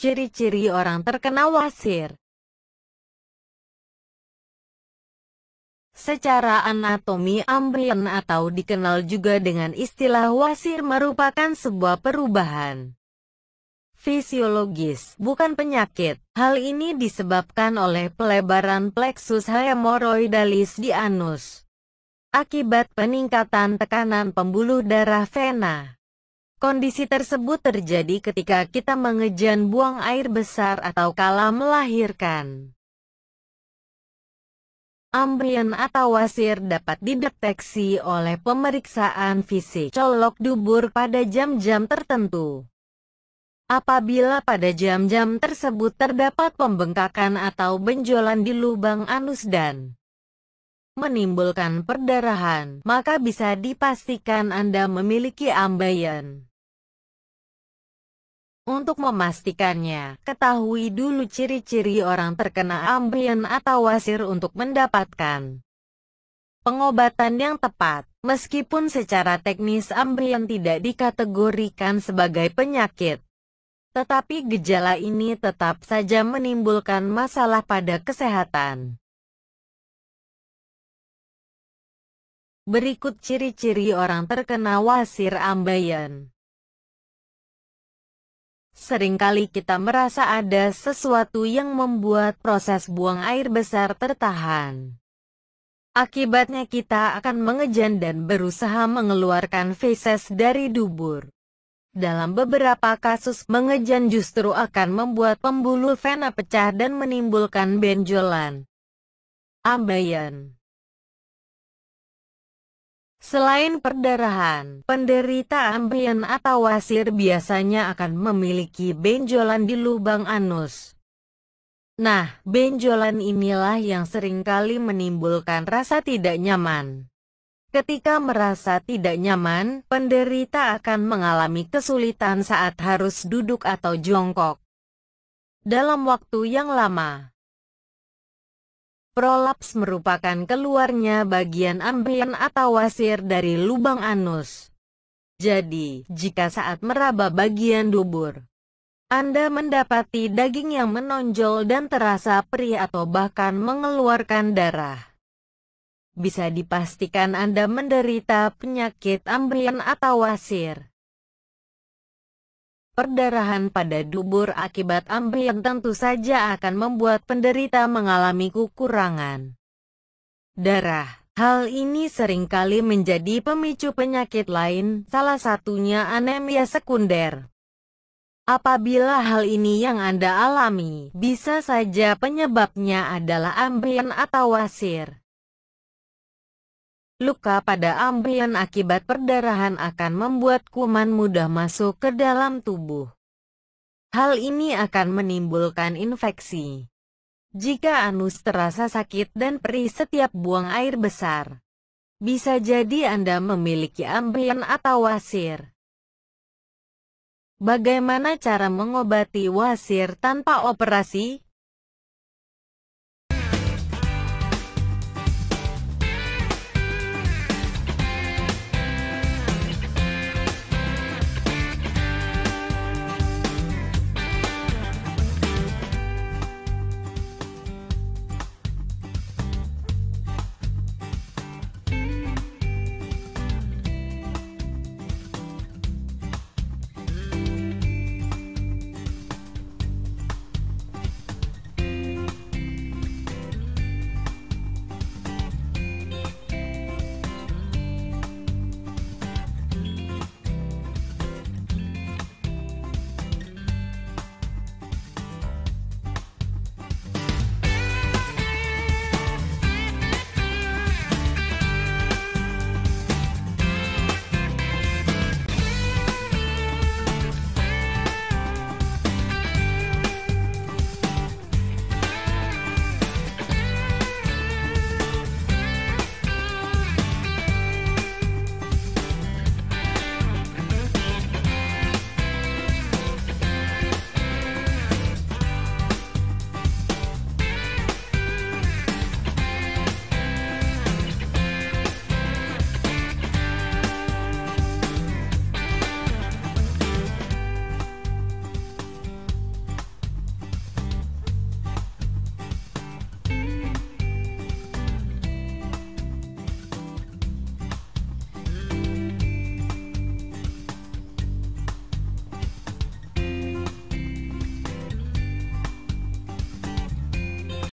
Ciri-ciri orang terkena wasir. Secara anatomi, ambeien atau dikenal juga dengan istilah wasir merupakan sebuah perubahan fisiologis, bukan penyakit. Hal ini disebabkan oleh pelebaran plexus hemoroidalis di anus akibat peningkatan tekanan pembuluh darah vena. Kondisi tersebut terjadi ketika kita mengejan buang air besar atau kala melahirkan. Ambeien atau wasir dapat dideteksi oleh pemeriksaan fisik colok dubur pada jam-jam tertentu. Apabila pada jam-jam tersebut terdapat pembengkakan atau benjolan di lubang anus dan menimbulkan perdarahan, maka bisa dipastikan Anda memiliki ambeien. Untuk memastikannya, ketahui dulu ciri-ciri orang terkena ambeien atau wasir untuk mendapatkan pengobatan yang tepat. Meskipun secara teknis ambeien tidak dikategorikan sebagai penyakit, tetapi gejala ini tetap saja menimbulkan masalah pada kesehatan. Berikut ciri-ciri orang terkena wasir ambeien. Seringkali kita merasa ada sesuatu yang membuat proses buang air besar tertahan. Akibatnya kita akan mengejan dan berusaha mengeluarkan feses dari dubur. Dalam beberapa kasus, mengejan justru akan membuat pembuluh vena pecah dan menimbulkan benjolan. Ambeien. Selain perdarahan, penderita ambeien atau wasir biasanya akan memiliki benjolan di lubang anus. Nah, benjolan inilah yang seringkali menimbulkan rasa tidak nyaman. Ketika merasa tidak nyaman, penderita akan mengalami kesulitan saat harus duduk atau jongkok dalam waktu yang lama. Prolaps merupakan keluarnya bagian ambeien atau wasir dari lubang anus. Jadi, jika saat meraba bagian dubur, Anda mendapati daging yang menonjol dan terasa perih atau bahkan mengeluarkan darah, bisa dipastikan Anda menderita penyakit ambeien atau wasir. Perdarahan pada dubur akibat ambeien tentu saja akan membuat penderita mengalami kekurangan darah. Hal ini seringkali menjadi pemicu penyakit lain, salah satunya anemia sekunder. Apabila hal ini yang Anda alami, bisa saja penyebabnya adalah ambeien atau wasir. Luka pada ambeien akibat perdarahan akan membuat kuman mudah masuk ke dalam tubuh. Hal ini akan menimbulkan infeksi. Jika anus terasa sakit dan perih setiap buang air besar, bisa jadi Anda memiliki ambeien atau wasir. Bagaimana cara mengobati wasir tanpa operasi?